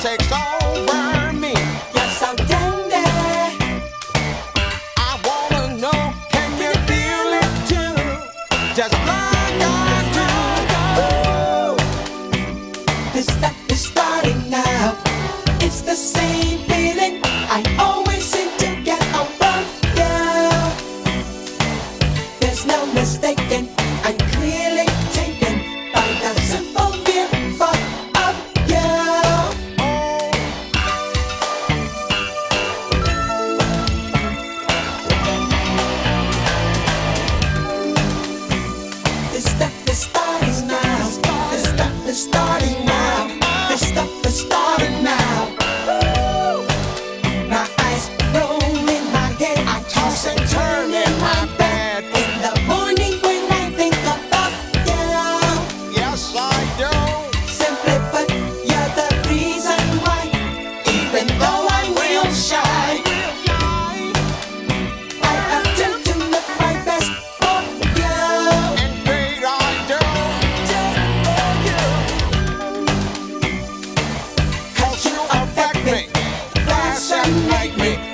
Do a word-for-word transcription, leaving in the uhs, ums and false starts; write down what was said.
takes over me. You're so dandy. I wanna know, can you feel it too? Just like I do. Ooh. This stuff is starting now. It's the same feeling I always seem to get over you. There's no mistaking, I'm clearly taken by the simple mere thought of you. This stuff is starting now. This stuff is starting now. This stuff is starting now. My eyes roll in my head. I toss and turn in my bed. In the morning when I think about you. Yes, I do. Simply put, you're the reason why. Even though I'm real shy, I attempt to look my best for you. Indeed, I do. Just for you. 'Cause you affect me, fascinate me.